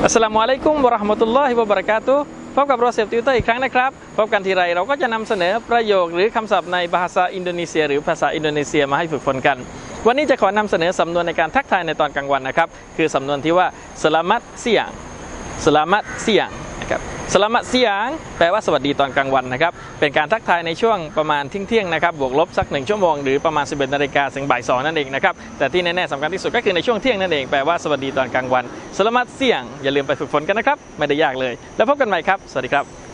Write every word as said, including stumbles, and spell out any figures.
อัสสลามุอะลัยกุมวะเราะห์มะตุลลอฮิวะบะเราะกาตุฮ์พบกับโรเซปติวเตอร์อีกครั้งนะครับพบกันทีไรเราก็จะนำเสนอประโยคหรือคำศัพท์ในภาษาอินโดนีเซียหรือภาษาอินโดนีเซียมาให้ฝึกฝนกันวันนี้จะขอนำเสนอสำนวนในการทักทายในตอนกลางวันนะครับคือสำนวนที่ว่า Selamat siang Selamat siang นะครับ Selamat siang แปลว่าสวัสดีตอนกลางวันนะครับเป็นการทักทายในช่วงประมาณเที่ยงๆนะครับบวกลบสักหนึ่งชั่วโมงหรือประมาณสิบเอ็ดนาฬิกาถึงบ่ายสองนั่นเองนะครับแต่ที่แน่ๆสำคัญที่สุดก็คือในช่วงเที่ยงนั่นเองแปลว่าสวัสดีตอนกลางวัน Selamat siang อย่าลืมไปฝึกฝนกันนะครับไม่ได้ยากเลยแล้วพบกันใหม่ครับสวัสดีครับ